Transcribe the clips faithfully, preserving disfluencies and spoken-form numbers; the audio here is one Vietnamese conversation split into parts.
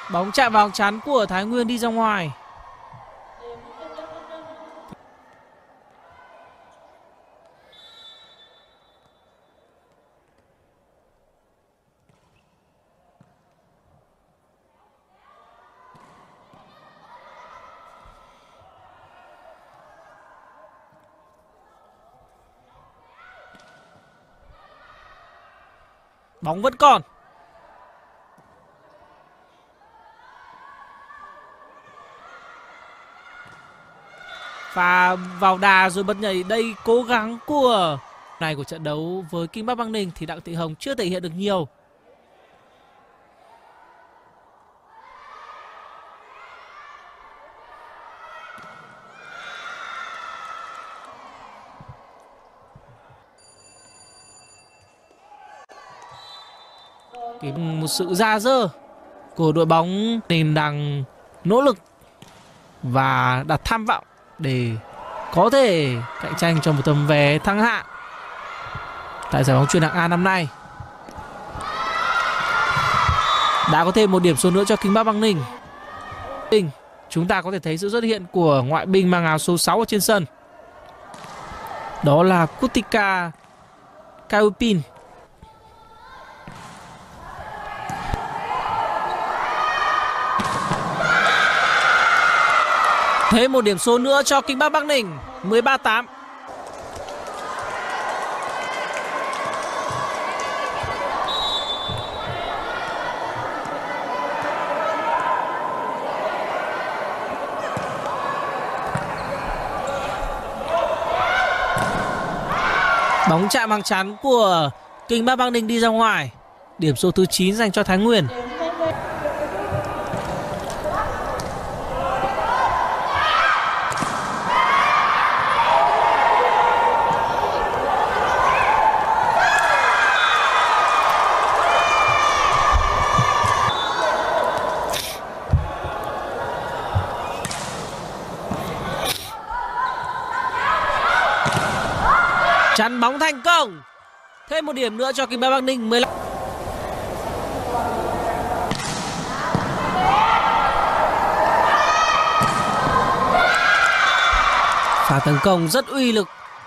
Bóng chạm vào chắn của Thái Nguyên đi ra ngoài. Bóng vẫn còn. Và vào đà rồi bật nhảy, đây cố gắng của này của trận đấu với Kinh Bắc Băng Ninh thì Đặng Thị Hồng chưa thể hiện được nhiều. Một sự ra dơ của đội bóng nên đang nỗ lực và đặt tham vọng để có thể cạnh tranh cho một tấm vé thăng hạng tại giải bóng chuyền hạng A năm nay. Đã có thêm một điểm số nữa cho Kinh Bắc Băng Ninh. Chúng ta có thể thấy sự xuất hiện của ngoại binh mang áo số sáu ở trên sân. Đó là Kutika Kaupin. Thêm một điểm số nữa cho Kinh Bắc Băng Ninh, mười ba tám. Bóng chạm bằng chắn của Kinh Bắc Băng Ninh đi ra ngoài. Điểm số thứ chín dành cho Thái Nguyên. Chắn bóng thành công. Thêm một điểm nữa cho Kinh Bắc Băng Ninh, mười lăm. Pha tấn công rất uy lực.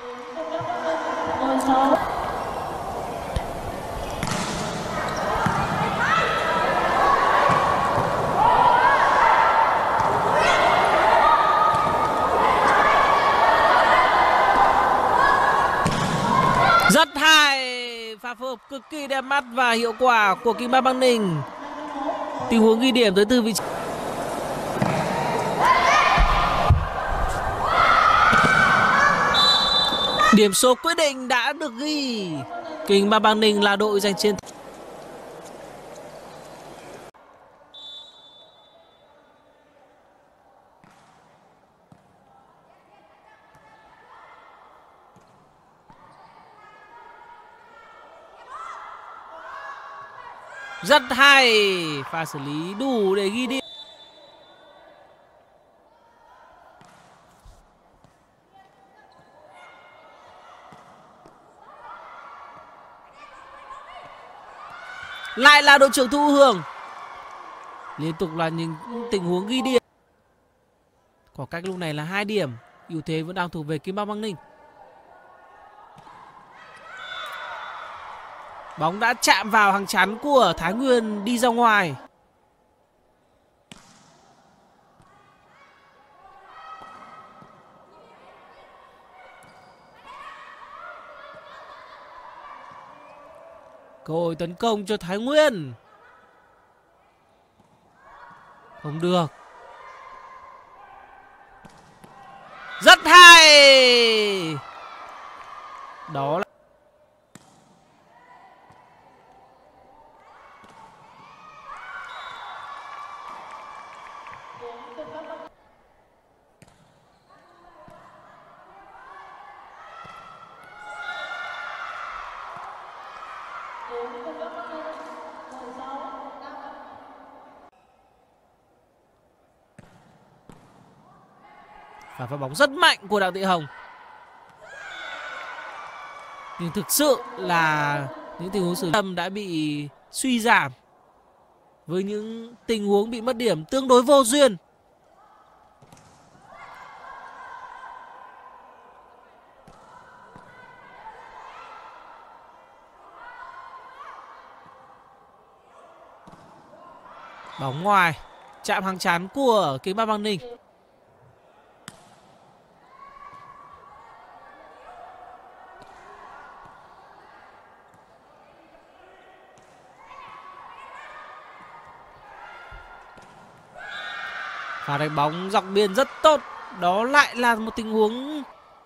Rất hay. Pha phối hợp cực kỳ đẹp mắt và hiệu quả của Kinh Bắc Băng Ninh. Tình huống ghi điểm tới từ vị trí. Điểm số quyết định đã được ghi. Kinh Bắc Băng Ninh là đội giành chiến thắng. Rất hay. Pha xử lý đủ để ghi điểm. Lại là đội trưởng Thu Hường. Liên tục là những tình huống ghi điểm. Khoảng cách lúc này là hai điểm. Ưu thế vẫn đang thuộc về Kinh Bắc Băng Ninh. Bóng đã chạm vào hàng chắn của Thái Nguyên đi ra ngoài. Cơ hội tấn công cho Thái Nguyên. Không được. Rất hay. Đó là và pha bóng rất mạnh của Đặng Thị Hồng. Nhưng thực sự là những tình huống xử lý đã bị suy giảm với những tình huống bị mất điểm tương đối vô duyên. Bóng ngoài, chạm hàng chắn của kính ba Bắc Ninh. Pha đánh bóng dọc biên rất tốt. Đó lại là một tình huống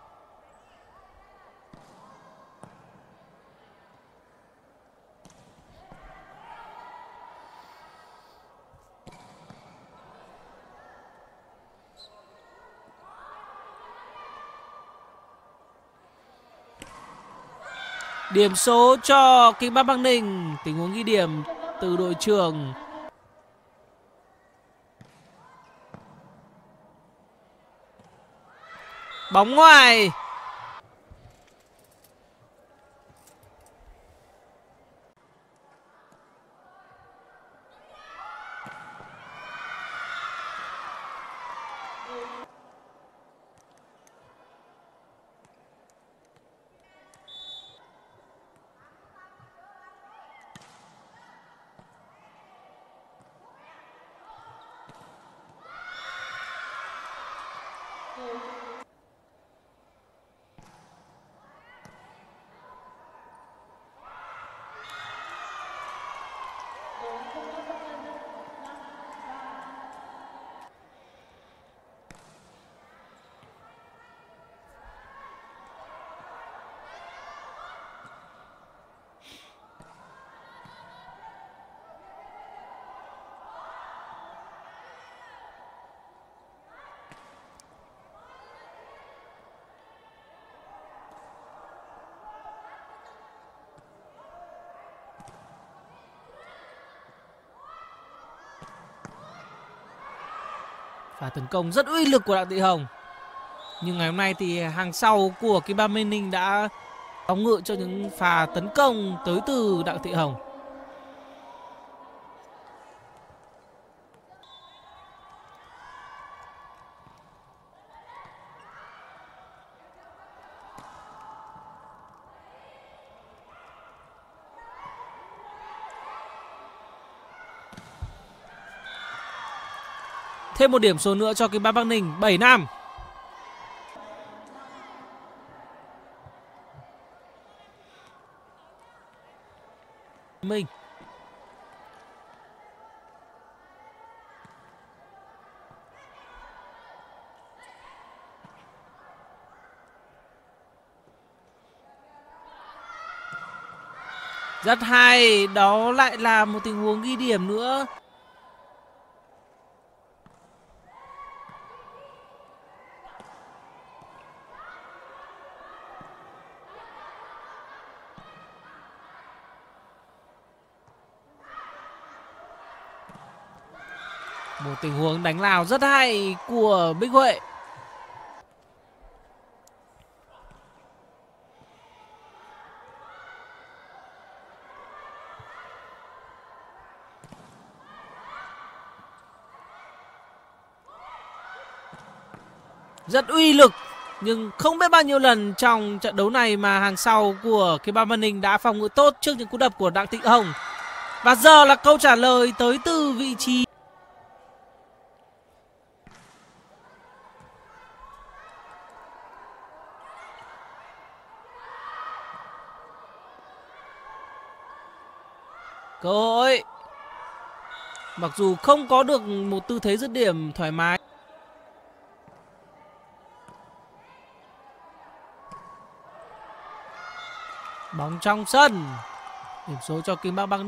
điểm số cho kính ba Bắc Ninh. Tình huống ghi điểm từ đội trưởng. Bóng ngoài. Pha tấn công rất uy lực của Đặng Thị Hồng. Nhưng ngày hôm nay thì hàng sau của kính ba Bắc Ninh đã bóng ngự cho những pha tấn công tới từ Đặng Thị Hồng. Thêm một điểm số nữa cho kính ba Bắc Ninh, bảy năm. Mình rất hay. Đó lại là một tình huống ghi điểm nữa. Một tình huống đánh lao rất hay của Bích Huệ. Rất uy lực. Nhưng không biết bao nhiêu lần trong trận đấu này mà hàng sau của kính ba Bắc Ninh đã phòng ngự tốt trước những cú đập của Đặng Thị Hồng. Và giờ là câu trả lời tới từ vị trí cơ hội. Mặc dù không có được một tư thế dứt điểm thoải mái. Bóng trong sân. Điểm số cho kính ba Bắc Ninh.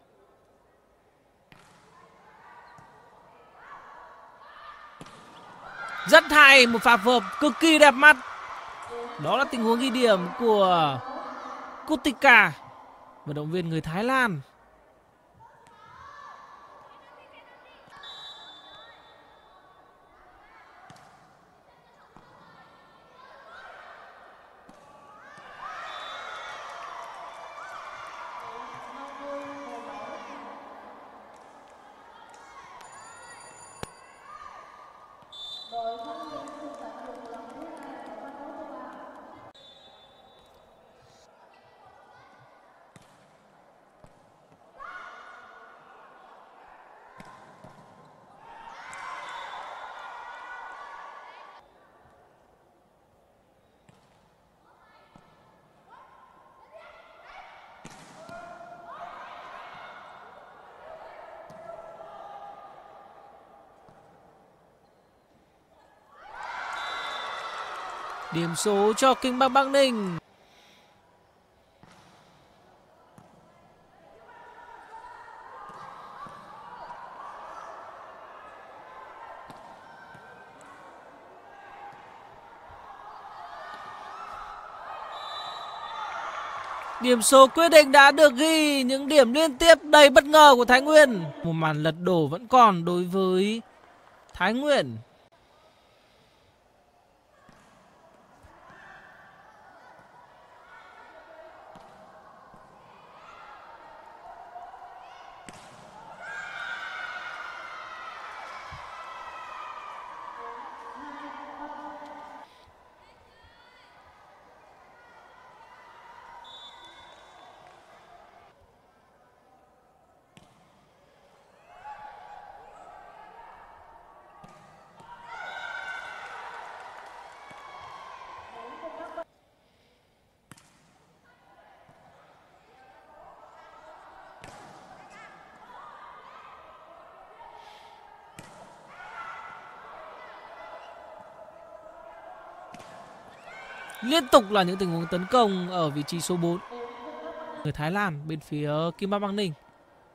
Rất hay, một pha phối hợp cực kỳ đẹp mắt. Đó là tình huống ghi điểm của Kutika, vận động viên người Thái Lan. Điểm số cho Kinh Bắc Bắc Ninh. Điểm số quyết định đã được ghi, những điểm liên tiếp đầy bất ngờ của Thái Nguyên. Một màn lật đổ vẫn còn đối với Thái Nguyên. Liên tục là những tình huống tấn công ở vị trí số bốn. Người Thái Lan bên phía Kim Bắc Bắc Ninh.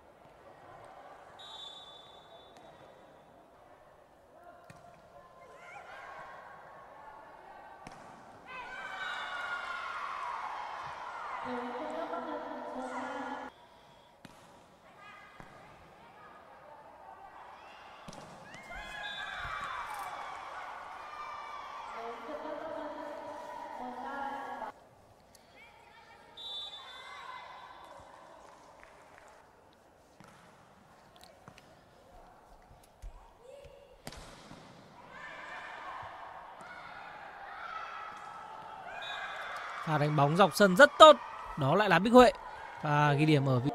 Pha đánh bóng dọc sân rất tốt. Đó lại là Bích Huệ. Và ghi điểm ở vị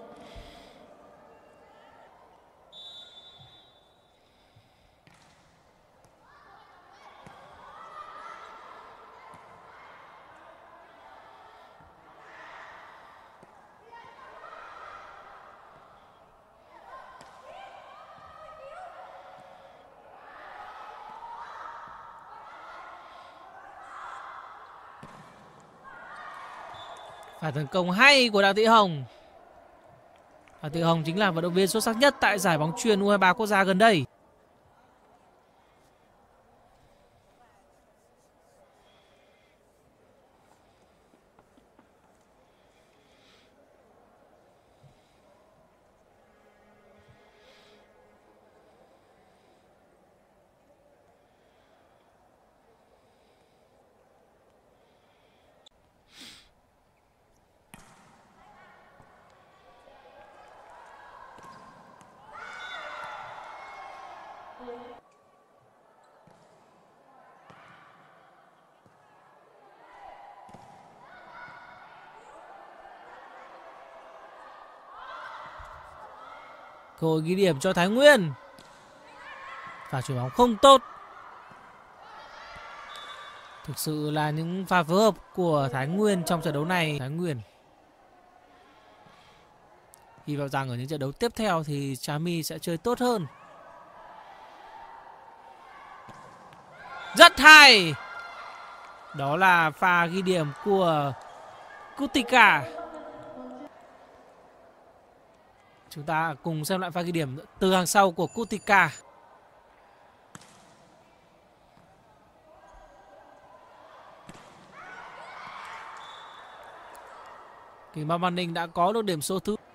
pha tấn công hay của Đặng Thị Hồng. Đặng Thị Hồng chính là vận động viên xuất sắc nhất tại giải bóng chuyền U hai ba quốc gia gần đây. Cơ hội ghi điểm cho Thái Nguyên. Pha chuyền bóng không tốt. Thực sự là những pha phối hợp của Thái Nguyên trong trận đấu này. Thái Nguyên hy vọng rằng ở những trận đấu tiếp theo thì Trà My sẽ chơi tốt hơn. Rất hay. Đó là pha ghi điểm của Kutika. Chúng ta cùng xem lại pha ghi điểm từ hàng sau của Kutika. Kim Bắc Bắc Ninh đã có được điểm số thứ.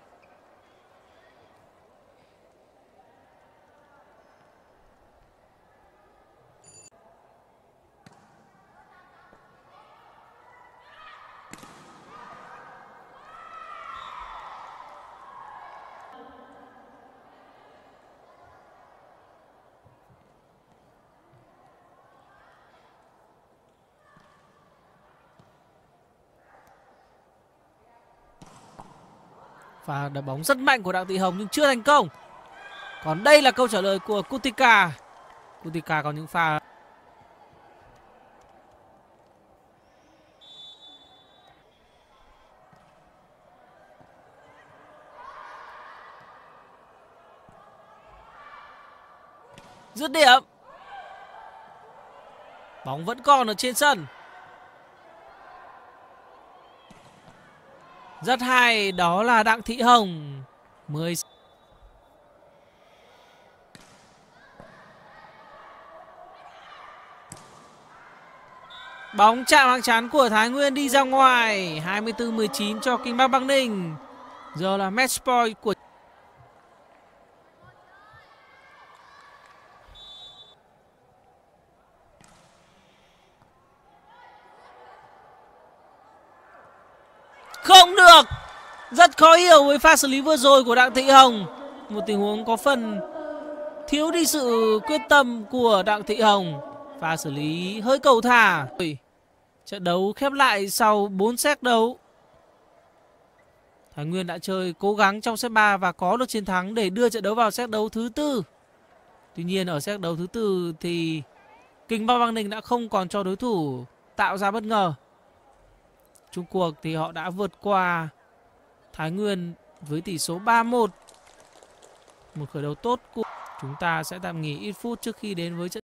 Pha đá bóng rất mạnh của Đặng Thị Hồng nhưng chưa thành công. Còn đây là câu trả lời của Kutika. Kutika có những pha dứt điểm. Bóng vẫn còn ở trên sân. Rất hay, đó là Đặng Thị Hồng. mười Bóng chạm hàng chắn của Thái Nguyên đi ra ngoài. hai mươi tư mười chín cho Kinh Bắc Bắc Ninh. Giờ là match point của không được. Rất khó hiểu với pha xử lý vừa rồi của Đặng Thị Hồng. Một tình huống có phần thiếu đi sự quyết tâm của Đặng Thị Hồng. Pha xử lý hơi cầu thả. Trận đấu khép lại sau bốn set đấu. Thái Nguyên đã chơi cố gắng trong set ba và có được chiến thắng để đưa trận đấu vào set đấu thứ tư. Tuy nhiên ở set đấu thứ tư thì Kinh Bắc Bắc Ninh đã không còn cho đối thủ tạo ra bất ngờ. Chung cuộc thì họ đã vượt qua Thái Nguyên với tỷ số ba một. Một khởi đầu tốt của chúng ta sẽ tạm nghỉ ít phút trước khi đến với trận